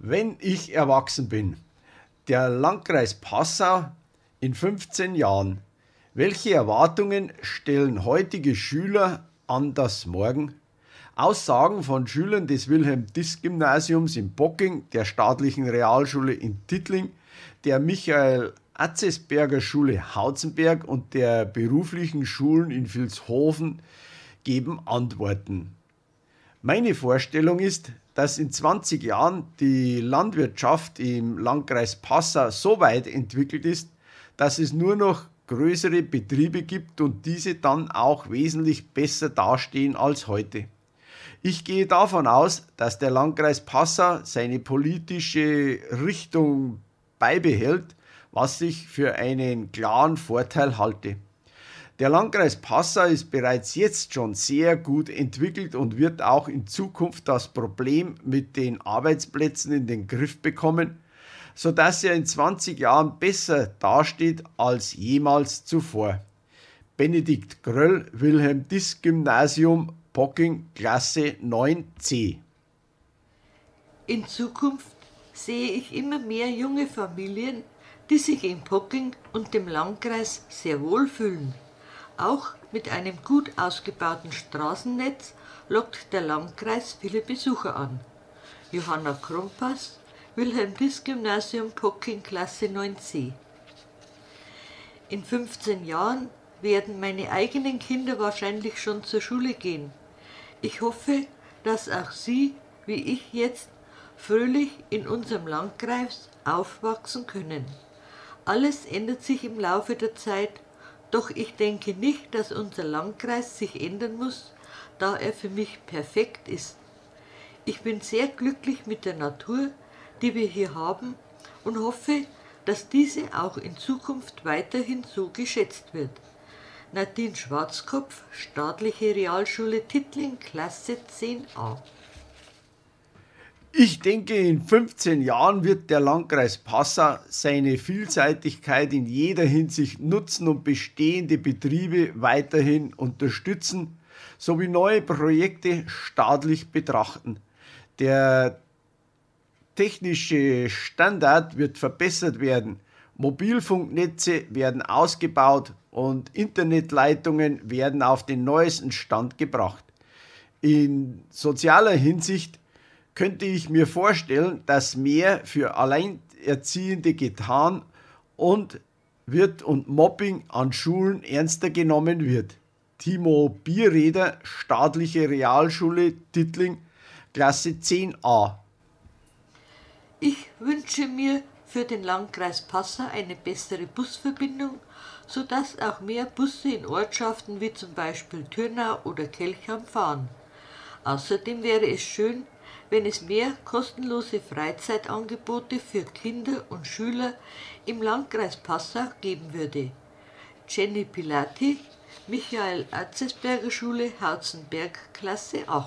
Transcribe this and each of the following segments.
Wenn ich erwachsen bin, der Landkreis Passau in 15 Jahren, welche Erwartungen stellen heutige Schüler an das Morgen? Aussagen von Schülern des Wilhelm-Diss-Gymnasiums in Bocking, der staatlichen Realschule in Tittling, der Michael-Atzesberger-Schule Hauzenberg und der beruflichen Schulen in Vilshofen geben Antworten. Meine Vorstellung ist, dass in 20 Jahren die Landwirtschaft im Landkreis Passau so weit entwickelt ist, dass es nur noch größere Betriebe gibt und diese dann auch wesentlich besser dastehen als heute. Ich gehe davon aus, dass der Landkreis Passau seine politische Richtung beibehält, was ich für einen klaren Vorteil halte. Der Landkreis Passau ist bereits jetzt schon sehr gut entwickelt und wird auch in Zukunft das Problem mit den Arbeitsplätzen in den Griff bekommen, sodass er in 20 Jahren besser dasteht als jemals zuvor. Benedikt Gröll, Wilhelm-Diss-Gymnasium, Bocking, Klasse 9c. In Zukunft sehe ich immer mehr junge Familien, die sich in Bocking und dem Landkreis sehr wohlfühlen. Auch mit einem gut ausgebauten Straßennetz lockt der Landkreis viele Besucher an. Johanna Krompas, Wilhelm-Diss-Gymnasium Bocking, Klasse 9c. In 15 Jahren werden meine eigenen Kinder wahrscheinlich schon zur Schule gehen. Ich hoffe, dass auch Sie, wie ich jetzt, fröhlich in unserem Landkreis aufwachsen können. Alles ändert sich im Laufe der Zeit, doch ich denke nicht, dass unser Landkreis sich ändern muss, da er für mich perfekt ist. Ich bin sehr glücklich mit der Natur, die wir hier haben, und hoffe, dass diese auch in Zukunft weiterhin so geschätzt wird. Nadine Schwarzkopf, Staatliche Realschule Tittling, Klasse 10a. Ich denke, in 15 Jahren wird der Landkreis Passau seine Vielseitigkeit in jeder Hinsicht nutzen und bestehende Betriebe weiterhin unterstützen, sowie neue Projekte staatlich betrachten. Der technische Standard wird verbessert werden, Mobilfunknetze werden ausgebaut und Internetleitungen werden auf den neuesten Stand gebracht. In sozialer Hinsicht könnte ich mir vorstellen, dass mehr für Alleinerziehende getan wird und Mobbing an Schulen ernster genommen wird. Timo Biereder, Staatliche Realschule Tittling, Klasse 10a. Ich wünsche mir für den Landkreis Passau eine bessere Busverbindung, sodass auch mehr Busse in Ortschaften wie zum Beispiel Türnau oder Kelcham fahren. Außerdem wäre es schön, wenn es mehr kostenlose Freizeitangebote für Kinder und Schüler im Landkreis Passau geben würde. Jenny Pilati, Michael-Atzesberger-Schule Hauzenberg, Klasse 8.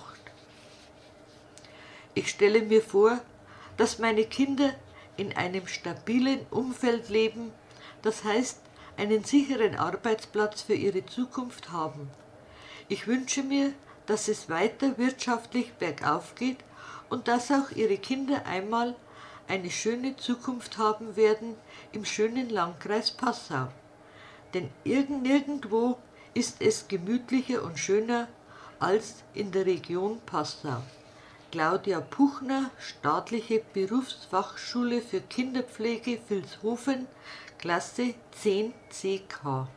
Ich stelle mir vor, dass meine Kinder in einem stabilen Umfeld leben, das heißt einen sicheren Arbeitsplatz für ihre Zukunft haben. Ich wünsche mir, dass es weiter wirtschaftlich bergauf geht und dass auch ihre Kinder einmal eine schöne Zukunft haben werden im schönen Landkreis Passau. Denn nirgendwo ist es gemütlicher und schöner als in der Region Passau. Claudia Puchner, Staatliche Berufsfachschule für Kinderpflege Vilshofen, Klasse 10CK.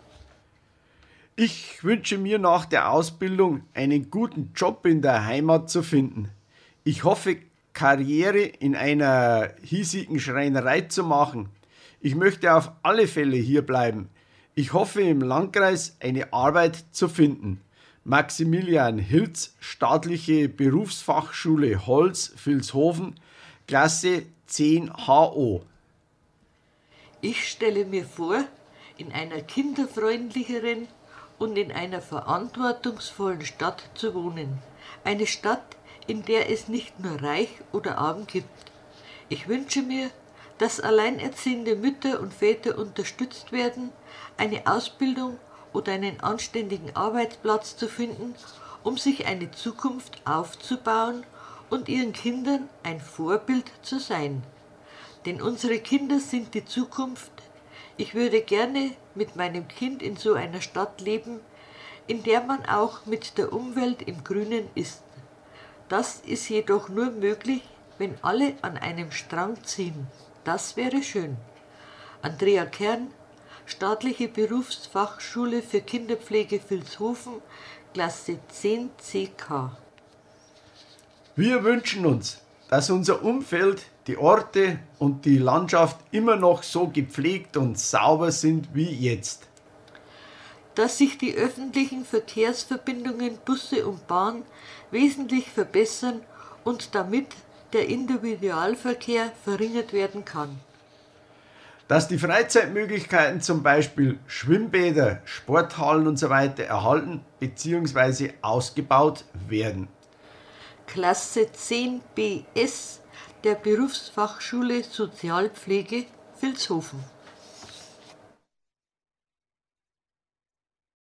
Ich wünsche mir nach der Ausbildung einen guten Job in der Heimat zu finden. Ich hoffe, Karriere in einer hiesigen Schreinerei zu machen. Ich möchte auf alle Fälle hier bleiben. Ich hoffe, im Landkreis eine Arbeit zu finden. Maximilian Hilz, Staatliche Berufsfachschule Holz, Vilshofen, Klasse 10HO. Ich stelle mir vor, in einer kinderfreundlicheren und in einer verantwortungsvollen Stadt zu wohnen. Eine Stadt, in der es nicht nur reich oder arm gibt. Ich wünsche mir, dass alleinerziehende Mütter und Väter unterstützt werden, eine Ausbildung oder einen anständigen Arbeitsplatz zu finden, um sich eine Zukunft aufzubauen und ihren Kindern ein Vorbild zu sein. Denn unsere Kinder sind die Zukunft. Ich würde gerne mit meinem Kind in so einer Stadt leben, in der man auch mit der Umwelt im Grünen ist. Das ist jedoch nur möglich, wenn alle an einem Strang ziehen. Das wäre schön. Andrea Kern, Staatliche Berufsfachschule für Kinderpflege Vilshofen, Klasse 10 CK. Wir wünschen uns, dass unser Umfeld, die Orte und die Landschaft immer noch so gepflegt und sauber sind wie jetzt. Dass sich die öffentlichen Verkehrsverbindungen Busse und Bahn wesentlich verbessern und damit der Individualverkehr verringert werden kann. Dass die Freizeitmöglichkeiten, zum Beispiel Schwimmbäder, Sporthallen usw. erhalten bzw. ausgebaut werden. Klasse 10 BS der Berufsfachschule Sozialpflege Vilshofen.